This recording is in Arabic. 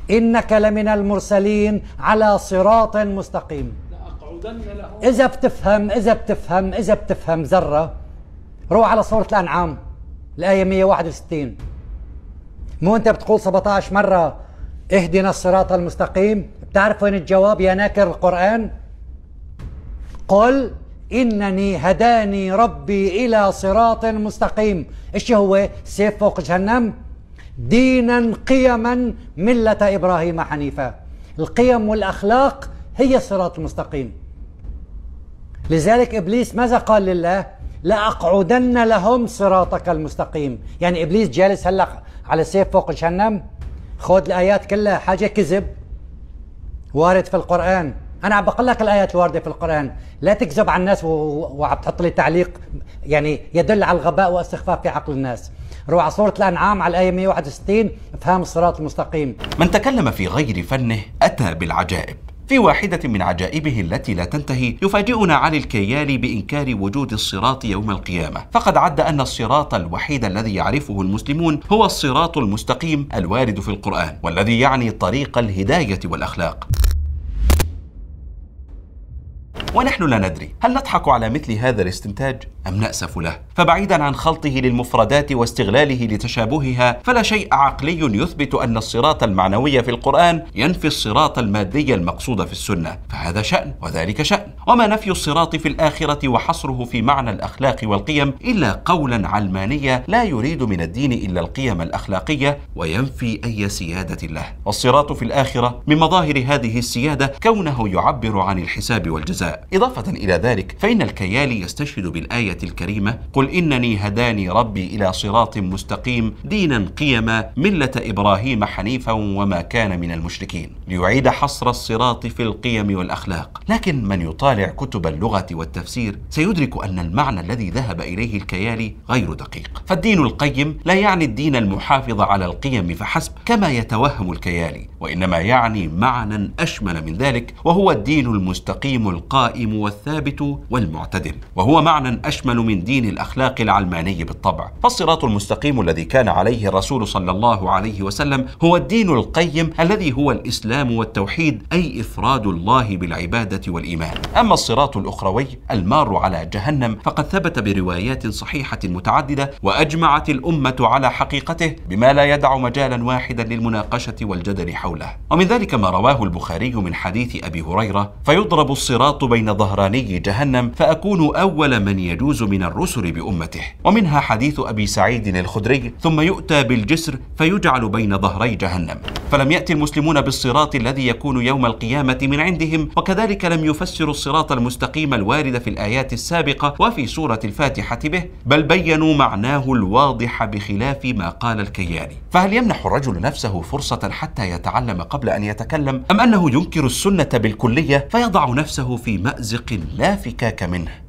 إنك لمن المرسلين على صراط مستقيم. إذا بتفهم ذرة، روح على سورة الأنعام الآية 161. مو أنت بتقول 17 مرة اهدنا الصراط المستقيم؟ بتعرف وين الجواب يا ناكر القرآن؟ قل إنني هداني ربي إلى صراط مستقيم. إيش هو؟ سيف فوق جهنم. دينا قيما ملة إبراهيم حنيفا. القيم والأخلاق هي الصراط المستقيم. لذلك إبليس ماذا قال لله؟ لأقعدن لهم صراطك المستقيم. يعني إبليس جالس هلأ على سيف فوق جهنم. خذ الآيات كلها حاجة كذب وارد في القرآن. أنا عم بقول لك الآيات الواردة في القرآن، لا تكذب على الناس وعم تحط لي تعليق يعني يدل على الغباء واستخفاف في عقل الناس. روح على سورة الأنعام على الآية 161 افهم الصراط المستقيم. من تكلم في غير فنه أتى بالعجائب. في واحدة من عجائبه التي لا تنتهي يفاجئنا علي الكيالي بإنكار وجود الصراط يوم القيامة، فقد عد أن الصراط الوحيد الذي يعرفه المسلمون هو الصراط المستقيم الوارد في القرآن، والذي يعني طريق الهداية والأخلاق. ونحن لا ندري هل نضحك على مثل هذا الاستنتاج أم نأسف له، فبعيدا عن خلطه للمفردات واستغلاله لتشابهها، فلا شيء عقلي يثبت أن الصراط المعنوي في القرآن ينفي الصراط المادي المقصود في السنة، فهذا شأن وذلك شأن. وما نفي الصراط في الآخرة وحصره في معنى الأخلاق والقيم إلا قولا علمانيا لا يريد من الدين إلا القيم الأخلاقية وينفي أي سيادة له. والصراط في الآخرة من مظاهر هذه السيادة كونه يعبر عن الحساب والجزاء. إضافة إلى ذلك فإن الكيالي يستشهد بالآية الكريمة قل إنني هداني ربي إلى صراط مستقيم دينا قيما ملة إبراهيم حنيفا وما كان من المشركين، ليعيد حصر الصراط في القيم والأخلاق. لكن من يطالع كتب اللغة والتفسير سيدرك أن المعنى الذي ذهب إليه الكيالي غير دقيق، فالدين القيم لا يعني الدين المحافظ على القيم فحسب كما يتوهم الكيالي، وإنما يعني معنى أشمل من ذلك، وهو الدين المستقيم القائم والثابت والمعتدل، وهو معنى أشمل من دين الأخلاق العلماني بالطبع. فالصراط المستقيم الذي كان عليه الرسول صلى الله عليه وسلم هو الدين القيم الذي هو الإسلام والتوحيد، أي إفراد الله بالعبادة والإيمان. أما الصراط الأخروي المار على جهنم فقد ثبت بروايات صحيحة متعددة وأجمعت الأمة على حقيقته بما لا يدع مجالا واحدا للمناقشة والجدل حوله. ومن ذلك ما رواه البخاري من حديث أبي هريرة فيضرب الصراط بين ظهراني جهنم فأكون أول من يجوز من الرسل بأمته. ومنها حديث أبي سعيد الخدري ثم يؤتى بالجسر فيجعل بين ظهري جهنم. فلم يأتي المسلمون بالصراط الذي يكون يوم القيامة من عندهم، وكذلك لم يفسروا الصراط المستقيم الوارد في الآيات السابقة وفي سورة الفاتحة به، بل بينوا معناه الواضح بخلاف ما قال الكيالي. فهل يمنح الرجل نفسه فرصة حتى يتعلم قبل أن يتكلم، أم أنه ينكر السنة بالكلية فيضع نفسه في مأزق لا فكاك منه؟